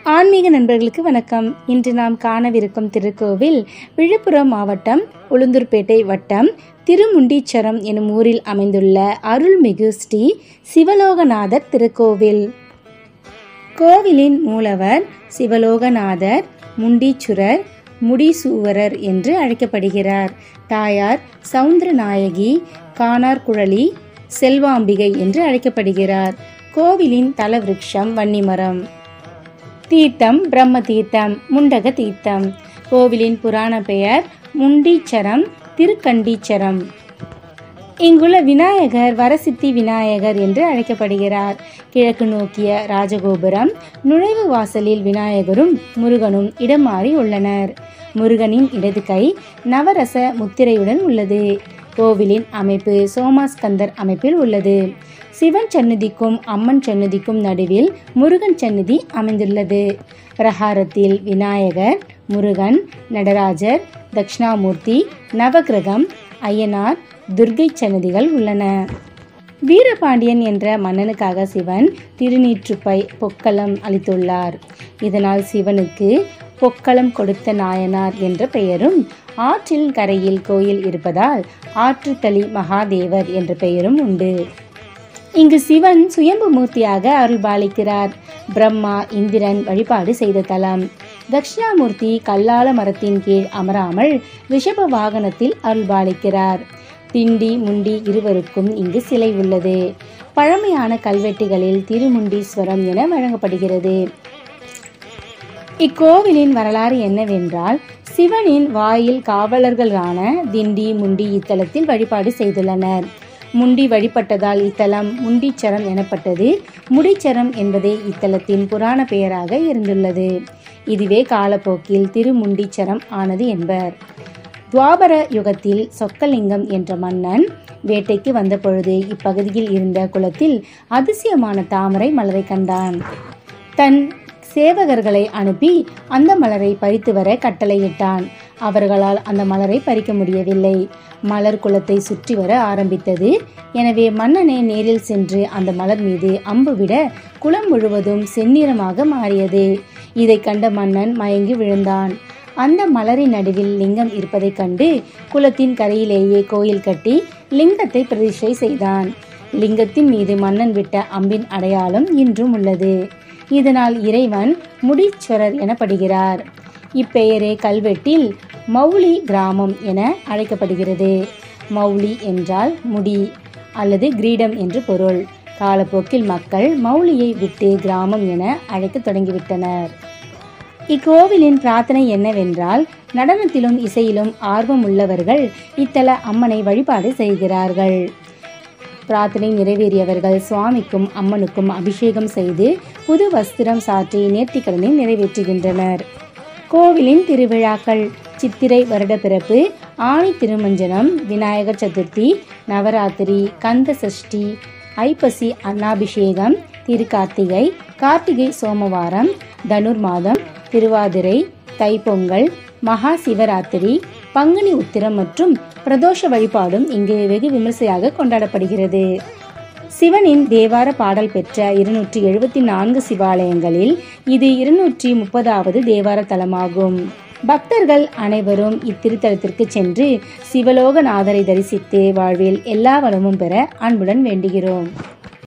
ஆன்மீக நண்பர்களுக்கு வணக்கம். இன்று நாம் காணவிருக்கும் திருக்கோவில் விழுப்புரம் மாவட்டம் உளுந்தூர்பேட்டை வட்டம் திருமுண்டீச்சரம் எனும் ஊரில் அமைந்துள்ள அருள்மிகு ஸ்ரீ சிவலோகநாதர் திருக்கோவில். கோவிலின் மூலவர் சிவலோகநாதர் முண்டீச்சுரர் முடிசூவரர் என்று அழைக்கப்படுகிறார். தாயார் சவுந்தரநாயகி காணார்குழலி செல்வாம்பிகை என்று அழைக்கப்படுகிறார். கோவிலின் தலவிருட்சம் வன்னிமரம். தீர்த்தம் பிரம்ம தீர்த்தம், முண்டக தீர்த்தம். கோவிலின் புராண பெயர் முண்டீச்சரம் திருக்கண்டீச்சரம். இங்குள்ள விநாயகர் வரசித்தி விநாயகர் என்று அழைக்கப்படுகிறார். கிழக்கு நோக்கிய ராஜகோபுரம், நுழைவு வாசலில் விநாயகரும் முருகனும் இடம் மாறி உள்ளனர். முருகனின் இடது கை நவரச முத்திரையுடன் உள்ளது. கோவிலின் அமைப்பு சோமாஸ்கந்தர் அமைப்பில் உள்ளது. சிவன் சன்னதிக்கும் அம்மன் சன்னதிக்கும் நடுவில் முருகன் சன்னதி அமைந்துள்ளது. பிரகாரத்தில் விநாயகர், முருகன், நடராஜர், தட்சிணாமூர்த்தி, நவகிரகம், ஐயனார், துர்க்கை சன்னதிகள் உள்ளன. வீரபாண்டியன் என்ற மன்னனுக்காக சிவன் திருநீற்றுப்பை பொக்களம் அளித்துள்ளார். இதனால் சிவனுக்கு பொக்களம் கொடுத்த நாயனார் என்ற பெயரும், ஆற்றில் கரையில் கோயில் இருப்பதால் ஆற்றுத்தளி மகாதேவர் என்ற பெயரும் உண்டு. இங்கு சிவன் சுயம்பு மூர்த்தியாக அருள்பாலிக்கிறார். பிரம்மா, இந்திரன் வழிபாடு செய்த தலம். தட்சிணாமூர்த்தி கல்லால மரத்தின் கீழ் அமராமல் ரிஷப வாகனத்தில் அருள்பாலிக்கிறார். திண்டி முண்டி இருவருக்கும் இங்கு சிலை உள்ளது. பழமையான கல்வெட்டுகளில் திருமுண்டீஸ்வரம் என வழங்கப்படுகிறது. இக்கோவிலின் வரலாறு என்னவென்றால், சிவனின் வாயில் காவலர்களான திண்டி முண்டி இத்தலத்தில் வழிபாடு செய்துள்ளனர். முண்டி வழிபட்டதால் இத்தலம் முண்டீச்சரம் எனப்பட்டது. முடிச்சரம் என்பதே இத்தலத்தின் புராண பெயராக இருந்துள்ளது. இதுவே காலப்போக்கில் திருமுண்டீச்சரம் ஆனது என்பர். துவாபர யுகத்தில் சொக்கலிங்கம் என்ற மன்னன் வேட்டைக்கு வந்த பொழுது இப்பகுதியில் இருந்த குளத்தில் அதிசயமான தாமரை மலரை கண்டான். தன் சேவகர்களை அனுப்பி அந்த மலரை பறித்து வர கட்டளையிட்டான். அவர்களால் அந்த மலரை பறிக்க முடியவில்லை. மலர் குளத்தை சுற்றி வர ஆரம்பித்தது. எனவே மன்னனே நேரில் சென்று அந்த மலர் மீது அம்பு விட குளம் முழுவதும் செந்நிறமாக மாறியது. இதை கண்ட மன்னன் மயங்கி விழுந்தான். அந்த மலரின் நடுவில் லிங்கம் இருப்பதைக் கண்டு குளத்தின் கரையிலேயே கோயில் கட்டி லிங்கத்தை பிரதிஷ்டை செய்தான். லிங்கத்தின் மீது மன்னன் விட்ட அம்பின் அடையாளம் இன்றும் உள்ளது. இதனால் இறைவன் முடிச்சரர் எனப்படுகிறார். இப்பெயரே கல்வெட்டில் மௌலி கிராமம் என அழைக்கப்படுகிறது. மௌலி என்றால் முடி அல்லது கிரீடம் என்று பொருள். காலப்போக்கில் மக்கள் மௌலியை விட்டு கிராமம் என அழைக்க தொடங்கிவிட்டனர். இக்கோவிலின் பிரார்த்தனை என்னவென்றால், நடனத்திலும் இசையிலும் ஆர்வம் உள்ளவர்கள் இத்தல அம்மனை வழிபாடு செய்கிறார்கள். பிரார்த்தனை நிறைவேறியவர்கள் சுவாமிக்கும் அம்மனுக்கும் அபிஷேகம் செய்து புது வஸ்திரம் சாற்றி நேர்த்திக்கடனை நிறைவேற்றுகின்றனர். கோவிலின் திருவிழாக்கள்: சித்திரை வருட பிறப்பு, ஆணி திருமஞ்சனம், விநாயகர் சதுர்த்தி, நவராத்திரி, கந்த சஷ்டி, ஐப்பசி அன்னாபிஷேகம், திருக்கார்த்திகை, கார்த்திகை சோமவாரம், தனுர் மாதம், திருவாதிரை, தைப்பொங்கல், மகா சிவராத்திரி, பங்குனி உத்திரம் மற்றும் பிரதோஷ வழிபாடும் இங்கு வெகு விமர்சையாக கொண்டாடப்படுகிறது. சிவனின் தேவார பாடல் பெற்ற 274 சிவாலயங்களில் இது 230வது தேவார தலமாகும். பக்தர்கள் அனைவரும் இத்திருத்தலத்திற்கு சென்று சிவலோகநாதரை தரிசித்து வாழ்வில் எல்லா வளமும் பெற அன்புடன் வேண்டுகிறோம்.